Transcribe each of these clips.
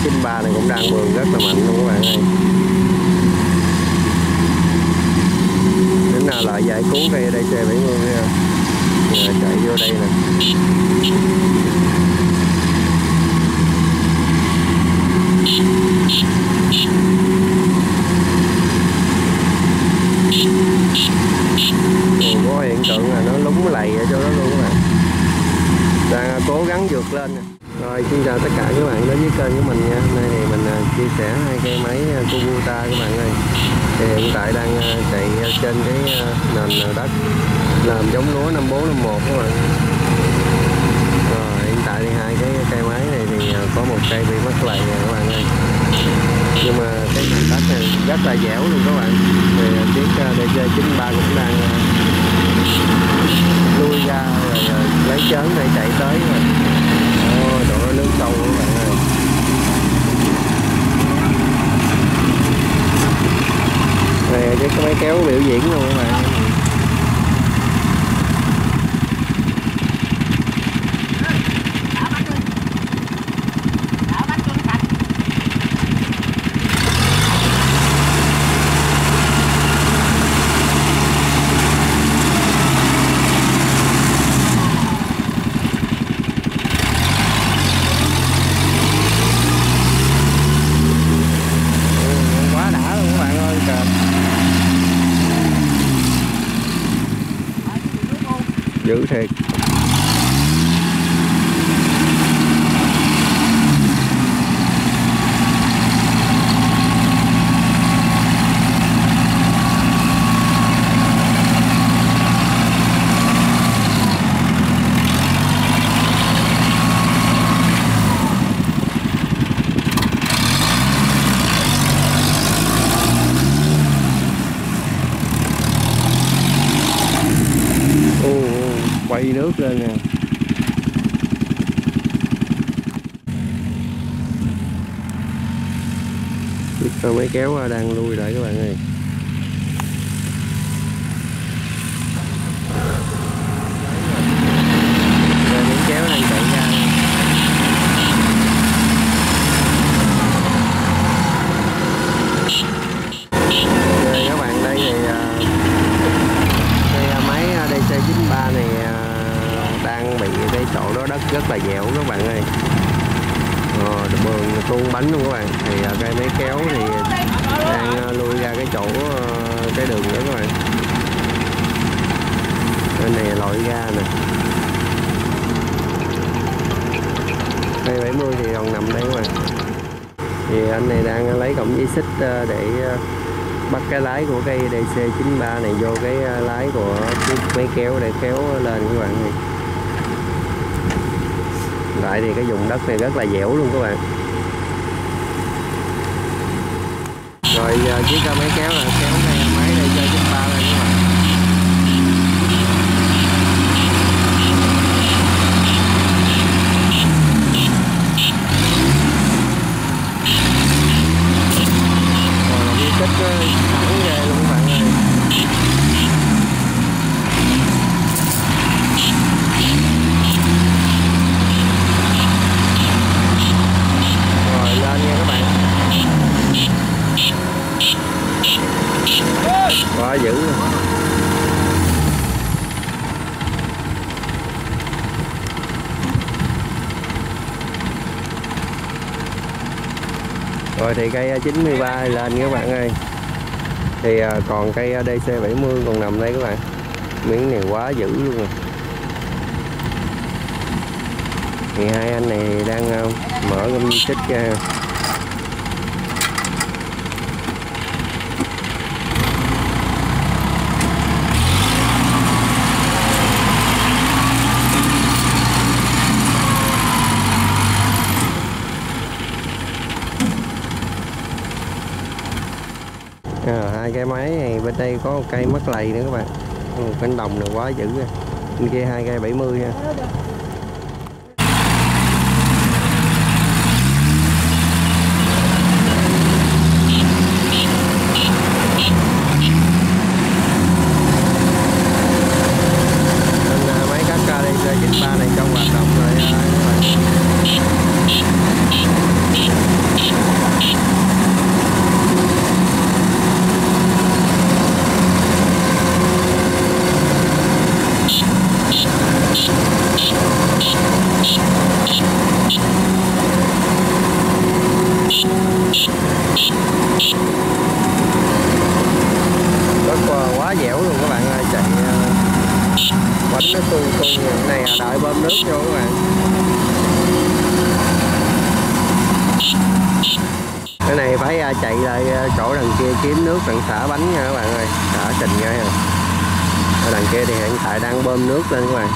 DC93 này cũng đang bườn rất là mạnh luôn các bạn ơi. Đến nào lại giải cứu cây DC70 nha. Giờ chạy vô đây nè. Có hiện tượng là nó lúng lầy ở chỗ đó luôn các bạn. Đang cố gắng vượt lên nè. Rồi xin chào tất cả các bạn đến với kênh của mình nha. Hôm nay thì mình chia sẻ hai cây máy Kubota các bạn ơi. Thì hiện tại đang chạy trên cái nền đất làm giống lúa 5451 các bạn. Rồi hiện tại thì hai cái cây máy này thì có một cây bị mất lầy nè các bạn ơi. Nhưng mà cái nền đất này rất là dẻo luôn các bạn. Thì chiếc DC93 cũng đang lui ra rồi lấy chớn này chạy tới rồi. Độ nước sâu các bạn ơi. Này cái máy kéo biểu diễn luôn các bạn. Dữ thiệt. Quay nước lên nè. Chiếc máy kéo đang lui lại các bạn ơi. Rồi máy kéo đang chạy ra. Rồi các bạn đây thì cái máy DC93 này đang bị cái chỗ đó đất rất là dẻo các bạn ơi. Bườn tuôn bánh luôn các bạn. Thì cây máy kéo thì đang lui ra cái chỗ cái đường nữa các bạn. Bên này lội ra nè. Cây 70 thì còn nằm đây các bạn. Thì anh này đang lấy cổng dây xích để bắt cái lái của cây DC93 này vô cái lái của chiếc máy kéo để kéo lên các bạn này. Lại thì cái vùng đất này rất là dẻo luôn các bạn. Rồi chiếc máy kéo là kéo cái máy DC93 lên các bạn. Còn cái kích thẳng ghê luôn các bạn ơi. Rồi lên nha các bạn. Quá dữ luôn. Rồi thì cây 93 lên các bạn ơi. Thì còn cây DC70 còn nằm đây các bạn. Miếng này quá dữ luôn rồi. Thì hai anh này đang mở gom xích ra. Hai cái máy này bên đây có một cây mất lầy nữa các bạn. Một cánh đồng này quá dữ rồi. Bên kia hai cây 70 ha. Máy cắt DC93 này trong hoạt động rồi các bạn. Rất quá dẻo luôn các bạn ơi, chạy bánh nó tuôn tuôn này đợi bơm nước vô các bạn. Cái này phải chạy lại chỗ đằng kia kiếm nước đằng xả bánh nha các bạn ơi, xả trình nha. Ở đằng kia thì hiện tại đang bơm nước lên các bạn.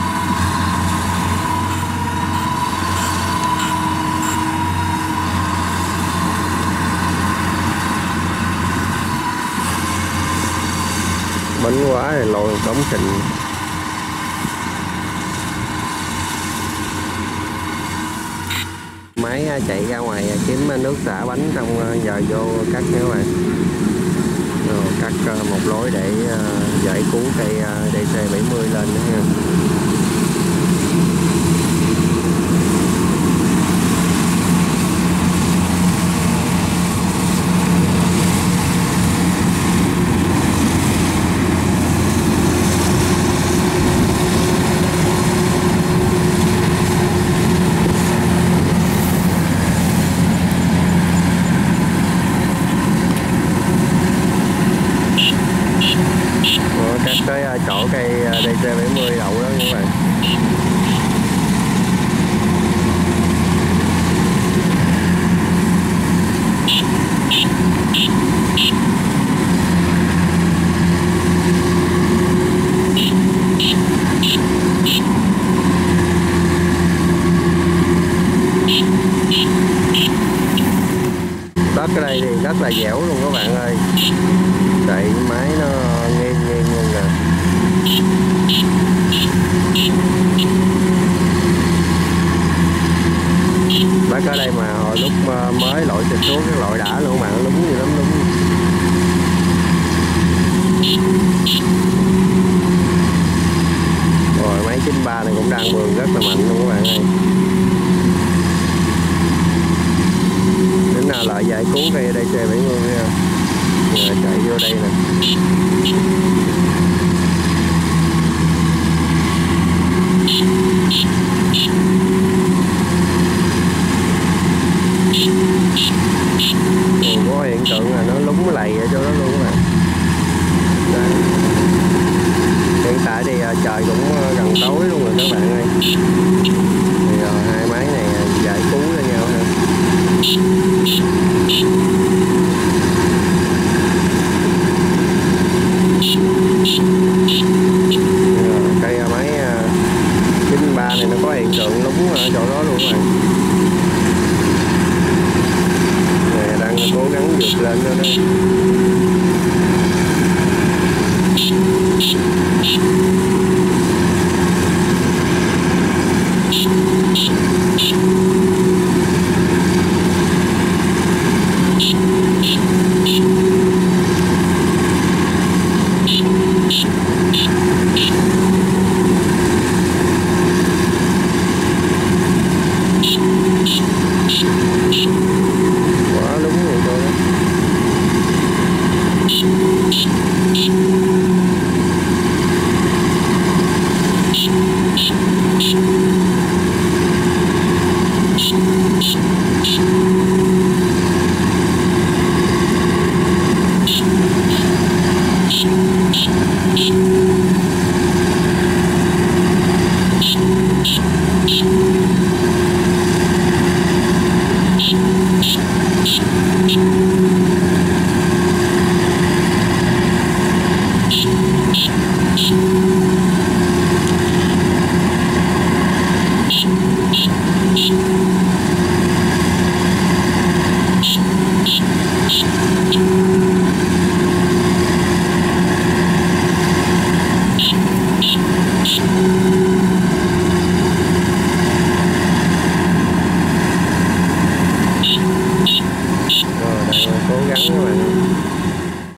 Bánh quá thì lội cống trình. Máy chạy ra ngoài kiếm nước xả bánh trong giờ vô cắt nha các bạn. Rồi cắt một lối để giải cứu cây DC70 lên nữa nha. Cái chỗ cây DC70 đậu đó các bạn. Đất ở đây thì rất là dẻo luôn các bạn ơi, chạy máy nó nghiêng nghiêng luôn nè. Đất ở đây mà hồi lúc mới lội xịt xuống cái lội đã luôn bạn, lúng gì lắm lúng. Rồi máy 93 này cũng đang bườn rất là mạnh luôn các bạn ơi. Đến nào lại giải cứu cây DC70 nha. Giờ chạy vô đây nè. Có hiện tượng là nó lúng lầy ở chỗ đó luôn các bạn. Hiện tại thì trời cũng gần tối luôn rồi các bạn ơi. Thì hai máy này giải cứu cho nhau ha. Cây máy 93 này nó có hiện tượng lúng ở chỗ đó luôn các bạn. Này đang cố gắng vượt lên nữa đó. Quá đúng rồi cô đó. Thank you.